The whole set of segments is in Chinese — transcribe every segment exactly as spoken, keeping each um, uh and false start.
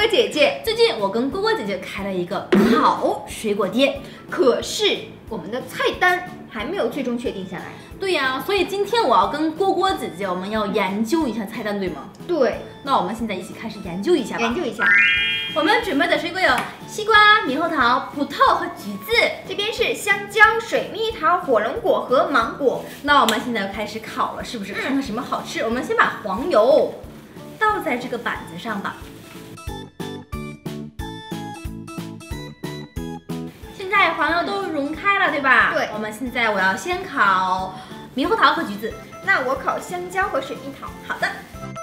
哥姐姐， 最近我跟蝈蝈姐姐开了一个烤水果店， 可是我们的菜单还没有最终确定下来。 对呀、啊，所以今天我要跟蝈蝈姐姐，我们要研究一下菜单，对吗？ 对， 那我们现在一起开始研究一下吧。 研究一下。 我们准备的水果有西瓜、猕猴桃、葡萄和橘子。 这边是香蕉、水蜜桃、火龙果和芒果。 那我们现在开始烤了，是不是？看看什么好吃。我们先把黄油倒在这个板子上吧。现在黄油都融开了，对吧？ 对。 我们现在我要先烤猕猴桃和橘子。 那我烤香蕉和水蜜桃。 好的。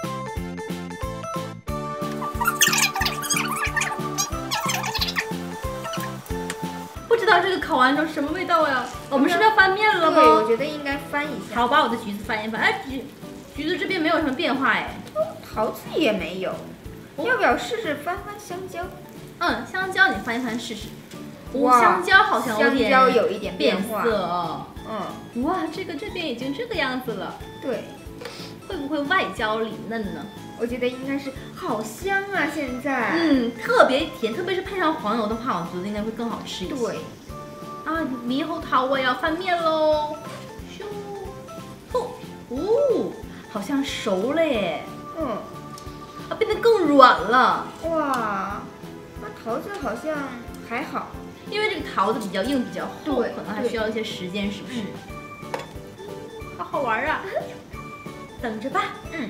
不知道这个烤完之后什么味道呀？我们是不是要翻面了吗？ 对，我觉得应该翻一下。 好，把我的橘子翻一翻。哎，橘橘子这边没有什么变化哎。 桃子也没有。哦、要不要试试翻翻香蕉？ 嗯，香蕉你翻一翻试试。 哇， 香蕉好像有点香蕉有一点变化色哦。 嗯， 哇，这个这边已经这个样子了。 对， 会不会外焦里嫩呢？ 我觉得应该是，好香啊！现在， 嗯，特别甜，特别是配上黄油的话，我觉得应该会更好吃一些。 对， 啊，猕猴桃我也要翻面喽。咻，哦，哦，好像熟了耶。 嗯， 啊，变得更软了。 哇，那桃子好像还好， 因为这个桃子比较硬，比较厚， 对， 可能还需要一些时间，是不是？嗯、好好玩啊！等着吧。嗯。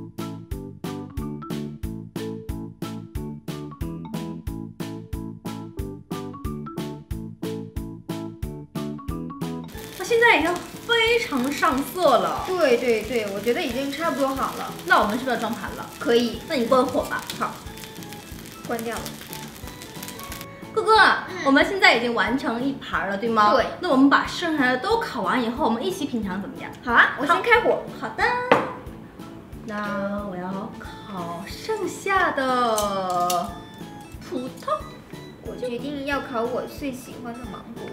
现在已经非常上色了。 对对对，我觉得已经差不多好了。 那我们是不是要装盘了？ 可以。 那你关火吧。 好，关掉了。 哥哥，嗯、我们现在已经完成一盘了，对吗？ 对。 那我们把剩下的都烤完以后，我们一起品尝怎么样？ 好啊，我先开火。 好的。那我要烤剩下的葡萄。 我决定要烤我最喜欢的芒果。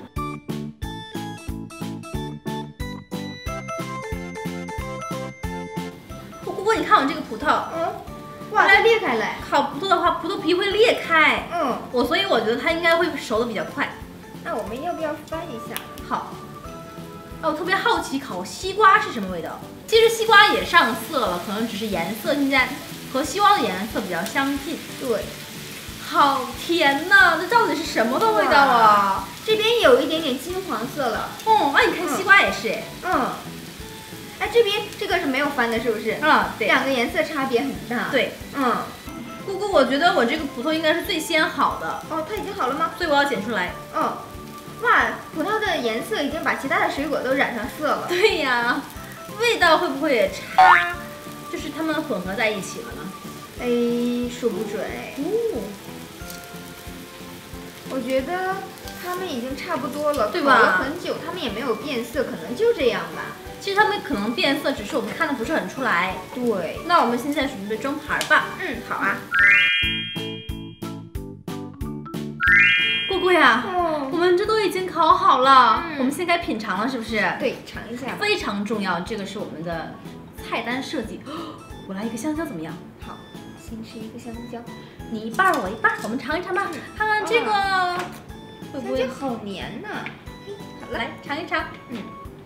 不过你看我这个葡萄， 嗯，哇，它裂开了。 烤葡萄的话，葡萄皮会裂开。 嗯， 我所以我觉得它应该会熟的比较快。 那我们要不要翻一下？ 好。哦，我特别好奇烤西瓜是什么味道。其实西瓜也上色了，可能只是颜色现在和西瓜的颜色比较相近。 对， 好甜呐！这到底是什么的味道啊？ 这边有一点点金黄色了。 哦，啊，你看西瓜也是哎。 嗯。哎，这边这个是没有翻的，是不是？ 嗯，对。 两个颜色差别很大。 对， 嗯。 姑姑，我觉得我这个葡萄应该是最先好的。 哦，它已经好了吗？ 所以我要剪出来。 嗯。哇，葡萄的颜色已经把其他的水果都染上色了。 对呀，味道会不会也差？就是它们混合在一起了呢？ 哎，说不准哎。哦。我觉得它们已经差不多了， 对吧？ 烤了很久，它们也没有变色，可能就这样吧。 其实它们可能变色，只是我们看的不是很出来。 对。 那我们现在准备装盘吧。 嗯，好啊。 姑姑呀，哦、我们这都已经烤好了，嗯、我们现在该品尝了，是不是？ 对，尝一下。 非常重要，这个是我们的菜单设计。我来一个香蕉怎么样？ 好，先吃一个香蕉。 你一半，我一半，我们尝一尝吧，嗯、看看这个、哦、会不会好黏呢？ 好，来尝一尝。嗯。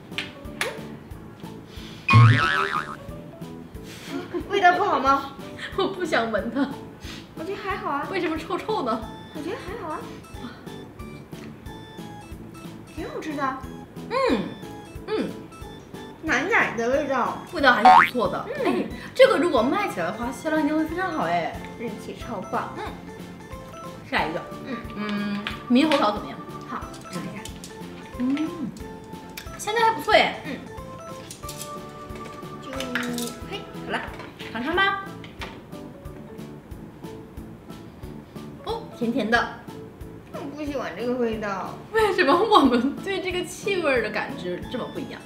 味道不好吗？ 我不想闻它。 我觉得还好啊。 为什么臭臭的？ 我觉得还好啊。挺好吃的。 嗯嗯， 奶奶的味道， 味道还是不错的。嗯、哎，这个如果卖起来的话，销量一定会非常好哎， 人气超棒。 嗯，下一个。 嗯嗯，猕猴桃怎么样？ 好，尝一下。 嗯，现在还不错哎。 嗯。就嘿，好了， 尝尝吧。哦，甜甜的。 我不喜欢这个味道。 为什么我们对这个气味的感知这么不一样？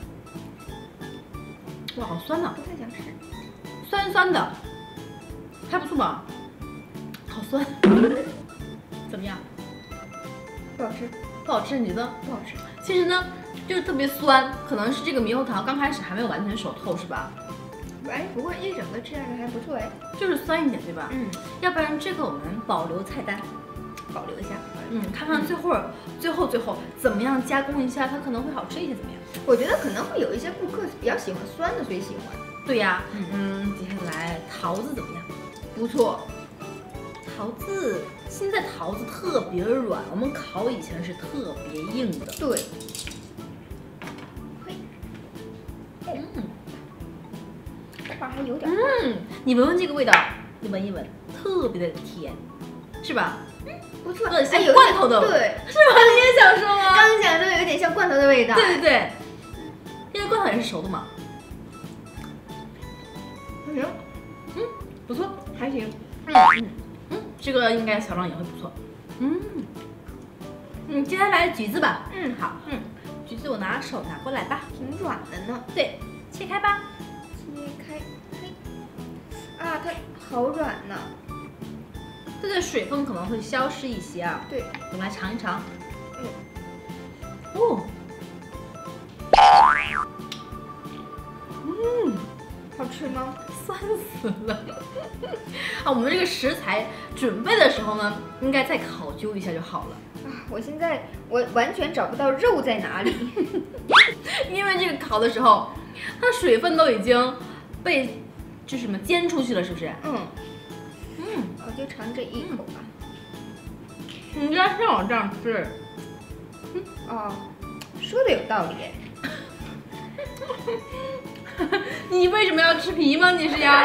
哇，好酸呐！ 不太想吃。 酸酸的，还不错吧？好酸。怎么样？ 不好吃。 不好吃？你觉得？ 不好吃。 其实呢，就是特别酸，可能是这个猕猴桃刚开始还没有完全熟透，是吧？ 哎，不过一整个吃下来还不错哎， 就是酸一点，对吧？ 嗯， 要不然这个我们保留菜单， 保留一下。 嗯，看看最后最后最后怎么样加工一下，它可能会好吃一些，怎么样？ 我觉得可能会有一些顾客比较喜欢酸的，所以喜欢。 对呀，嗯，接下来桃子怎么样？ 不错， 桃子现在桃子特别软，我们烤以前是特别硬的。 对。 嗯， 哇，还有点。 嗯，你闻闻这个味道，你闻一闻，特别的甜，是吧？ 不错， 有点像哎有罐头的， 对， 是吧？你也想说吗？ 刚讲这个有点像罐头的味道。 对对对，因为罐头也是熟的嘛。 行， 嗯，不错， 还行。 嗯嗯嗯，这个应该小张也会不错。嗯嗯，接下来橘子吧。 嗯，好， 嗯，橘子我拿手拿过来吧。 挺软的呢。 对，切开吧。 切开，嘿，啊，它好软呢。 它的水分可能会消失一些啊。 对， 我们来尝一尝。 嗯， 哦，嗯， 好吃吗？ 酸死了。啊，我们这个食材准备的时候呢，应该再考究一下就好了。 啊，我现在我完全找不到肉在哪里。 因为这个烤的时候，它水分都已经被就什么煎出去了，是不是？ 嗯嗯， 我就尝这一口吧。 你应该像我这样吃。 哦，说的有道理哎。 你为什么要吃皮吗？你是要？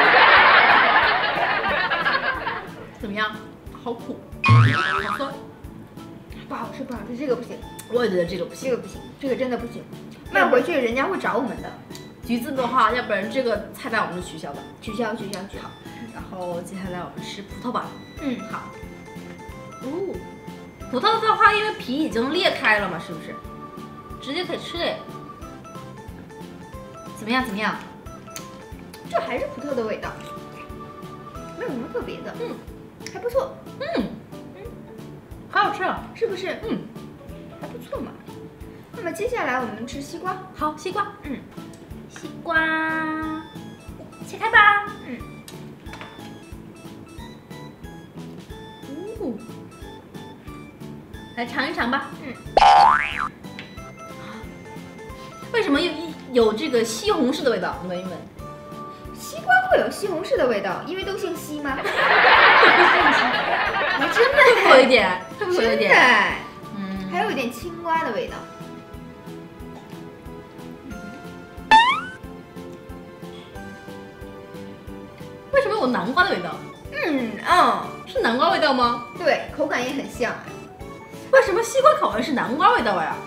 怎么样？好苦，好酸， 不好吃，不好吃，这个不行， 我也觉得这个不行， 这个不行，这个真的不行。卖回去人家会找我们的。 橘子的话，要不然这个菜单我们就取消吧。 取消，取消，取消。 然后接下来我们吃葡萄吧。 嗯， 好。哦，葡萄的话，因为皮已经裂开了嘛，是不是？直接可以吃嘞。怎么样？怎么样？ 这还是葡萄的味道，没有什么特别的。 嗯， 还不错。 嗯嗯，好好吃啊， 是不是？ 嗯， 还不错嘛。那么接下来我们吃西瓜。 好，西瓜。 嗯， 西瓜切开吧。 嗯。 哦，来尝一尝吧。 嗯。 为什么有一有这个西红柿的味道？你闻一闻。 西瓜会有西红柿的味道，因为都姓西吗？还真的， 会不会有一点？会不会有一点？ 真的， 嗯， 还有一点青瓜的味道。 为什么有南瓜的味道？ 嗯嗯， 是南瓜味道吗？ 对，口感也很像。 为什么西瓜烤完是南瓜味道呀？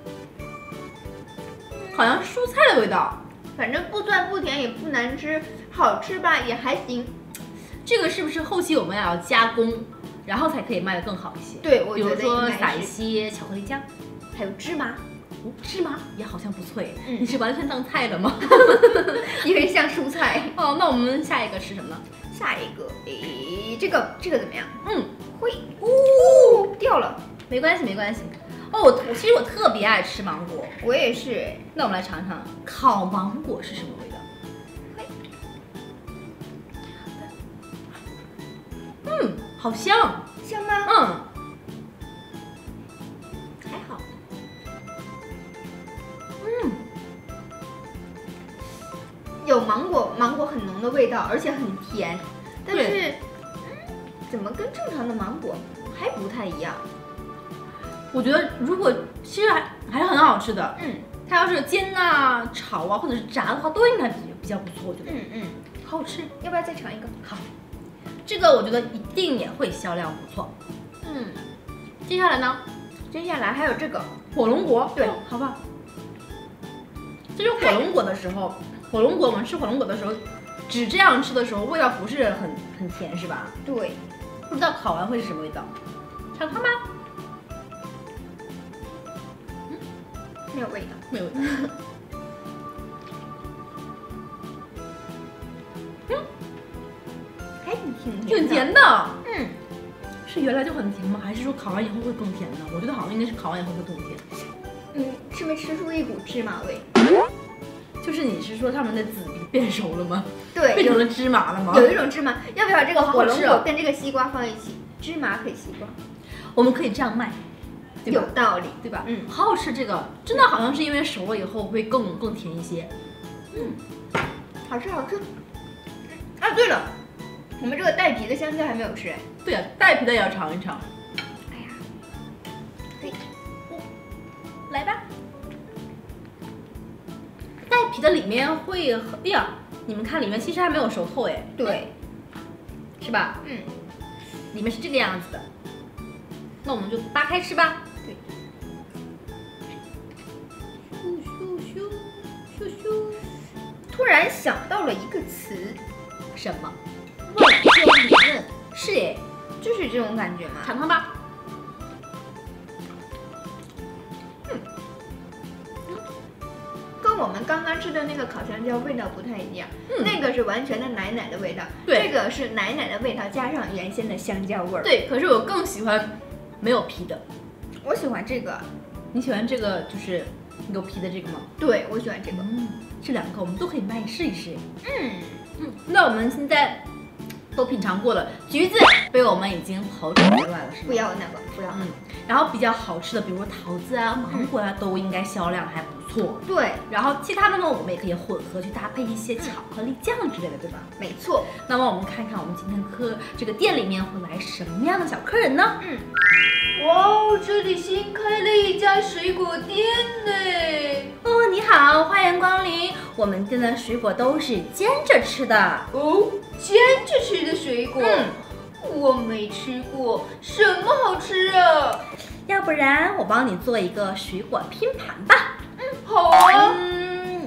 好像蔬菜的味道。 反正不酸不甜也不难吃，好吃吧也还行。 这个是不是后期我们也要加工，然后才可以卖得更好一些？ 对，我比如觉得说撒一应该是。 些巧克力酱， 还有芝麻， 哦，芝麻也好像不错耶。 嗯你是完全当菜的吗？ 因为像蔬菜。 哦，那我们下一个吃什么呢？ 下一个，诶，这个这个怎么样？ 嗯， 会，哦，掉了。 没关系没关系。哦，我我其实我特别爱吃芒果， 我也是哎。 那我们来尝尝烤芒果是什么味道。嗯，好香。 香吗？ 嗯， 还好。 嗯， 有芒果芒果很浓的味道，而且很甜，但是、 对嗯、怎么跟正常的芒果还不太一样？ 我觉得如果其实还还是很好吃的。 嗯它要是煎啊、炒啊，或者是炸的话，都应该比比较不错，我觉得。 嗯嗯， 好好吃。 要不要再尝一个？ 好，这个我觉得一定也会销量不错。 嗯， 接下来呢， 接下来还有这个火龙果。 对哦好吧。这是火龙果的时候，火龙果我们吃火龙果的时候，只这样吃的时候，味道不是很很甜，是吧？ 对， 不知道烤完会是什么味道，尝尝吧。 没有味道。 没有味道。 还挺挺挺甜的。 甜的。 嗯， 是原来就很甜吗？还是说烤完以后会更甜呢？我觉得好像应该是烤完以后会更甜。 嗯，吃没吃出一股芝麻味？ 就是你是说它们的籽比变熟了吗？ 对， 变成了芝麻了吗？ 有一种芝麻，要不要这个火龙好好吃啊果跟这个西瓜放一起？芝麻配西瓜， 我们可以这样卖，对吧有道理。 对吧？ 嗯， 好好吃，这个真的好像是因为熟了以后会更更甜一些。 嗯，好吃好吃。啊，对了，我们这个带皮的香蕉还没有吃哎。 对呀、啊，带皮的也要尝一尝。 哎呀，可以， 来吧。带皮的里面会很，哎呀，你们看里面其实还没有熟透哎， 对， 是吧？ 嗯， 里面是这个样子的。那我们就扒开吃吧。 对。 咻咻咻咻咻。 突然想到了一个词， 什么？万中理论。是耶， 就是这种感觉嘛。 尝尝吧。 跟我们刚刚吃的那个烤香蕉味道不太一样， 嗯、 那个是完全的奶奶的味道， 对， 这个是奶奶的味道加上原先的香蕉味儿。 对，可是我更喜欢没有皮的。 我喜欢这个。 你喜欢这个就是有皮的这个吗？ 对，我喜欢这个。 嗯，这两个我们都可以卖试一试。 嗯嗯，那我们现在都品尝过了，橘子被我们已经刨出来了，是吗？ 不要那个，不要。 嗯，然后比较好吃的，比如说桃子啊、芒果啊，都应该销量还不错。 对， 然后其他的呢，我们也可以混合去搭配一些巧克力酱之类的，对吧？ 没错。 那么我们看看我们今天客这个店里面会来什么样的小客人呢？ 嗯，哇哦，这里新开了一家水果店呢。 哦，你好，欢迎光临。我们店的水果都是煎着吃的。 哦，煎着吃的水果。 嗯， 我没吃过，什么好吃啊？ 要不然我帮你做一个水果拼盘吧。 嗯，好啊。 嗯，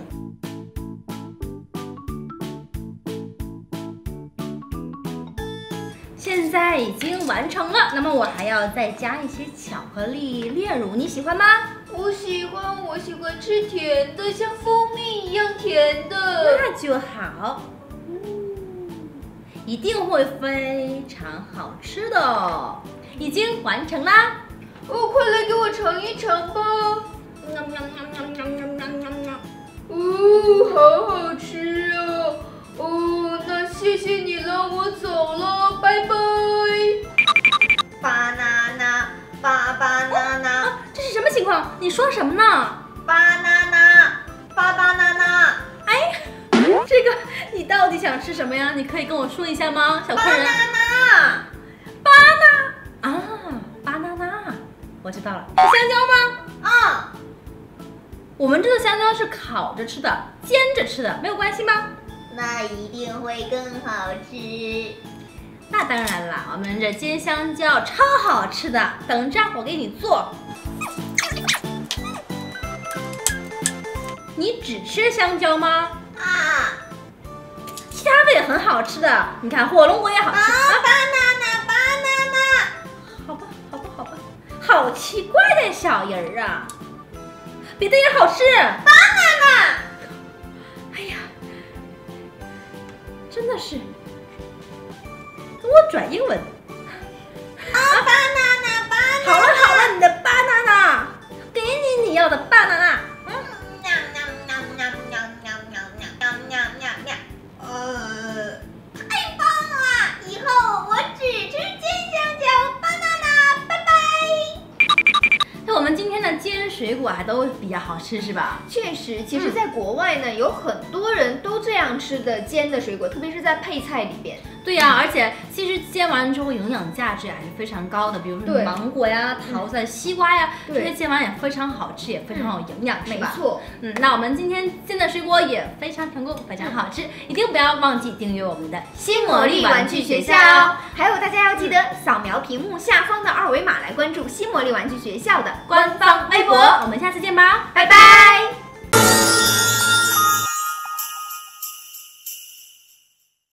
现在已经完成了，那么我还要再加一些巧克力炼乳，你喜欢吗？ 我喜欢，我喜欢吃甜的，像蜂蜜一样甜的。 那就好。嗯，一定会非常好吃的哦。已经完成啦。 哦，快来给我尝一尝吧。 喵喵喵喵喵喵喵喵喵。 哦，好好吃哦。哦，那谢谢你了，我走了，拜拜。巴娜娜，巴巴娜娜， 啊，这是什么情况？你说什么呢？ 巴娜娜，巴巴娜娜。 哎，这个你到底想吃什么呀？你可以跟我说一下吗，小客人？ 巴娜娜， 巴娜啊，巴娜娜，我知道了，是香蕉吗？ 啊， 我们这个香蕉是烤着吃的，煎着吃的，没有关系吗？ 那一定会更好吃。 那当然啦，我们这煎香蕉超好吃的，等着我给你做。你只吃香蕉吗？ 啊， 其他的也很好吃的，你看火龙果也好吃。 啊，巴娜娜，巴娜娜。 好吧，好吧，好吧，好奇怪的小人儿啊！别的也好吃， 巴娜娜。 哎呀，真的是跟我转英文。 啊，巴娜娜，巴娜娜。 好了好了，你的巴娜娜，给你你要的巴娜娜。 嗯，喵喵喵喵喵喵喵喵喵喵喵。呃，太棒了！以后我只吃煎香蕉，巴娜娜，拜拜。 那我们今天的煎水果还都比较好吃，是吧？ 确实，其实，在国外呢，有很多人都这样吃的煎的水果，特别是在配菜里边。 对呀、啊，而且其实煎完之后营养价值还是非常高的，比如说芒果呀、桃子、西瓜呀，这些煎完也非常好吃，也非常有营养，是吧？ 没错。 嗯，那我们今天煎的水果也非常成功，非常好吃，一定不要忘记订阅我们的新魔力玩具学校哦。还有大家要记得扫描屏幕下方的二维码来关注新魔力玩具学校的官方微博。我们下次见吧， 拜拜。